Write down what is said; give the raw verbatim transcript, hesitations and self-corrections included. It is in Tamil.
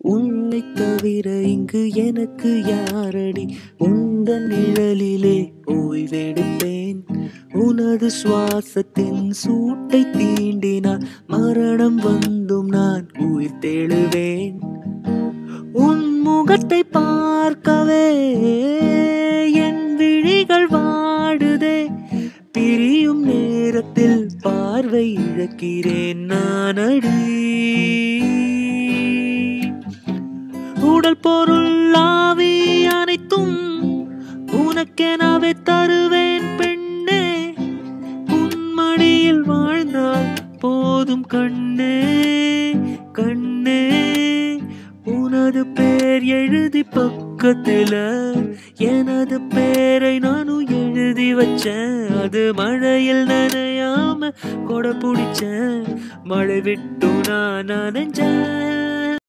உன்னைத் தவிர இங்கு எனக்கு யாரடி? உந்தன் நிழலிலே ஓய்வெடுப்பேன். உனது சுவாசத்தின் சூட்டை தீண்டினால் மரணம் வந்தும் நான் உயிர் தேழுவேன். உன் முகத்தை பார்க்கவே என் விழிகள் வாடுதே. பிரியும் நேரத்தில் பார்வை இழக்கிறேன் நானடி. உடல் பொருள் ஆவி அனைத்தும் உனக்கெனவே தருவேன் பெண்ணே. உன் மடியில் வாழ்ந்தால் போதும் கண்ணே கண்ணே. உனது பேர் எழுதி பக்கத்துல எனது பேரை நானும் எழுதி வச்சேன். அது மழையில் நனையாம கொடை பிடிச்சேன். மழை விட்டு நான் நனைஞ்சேன்.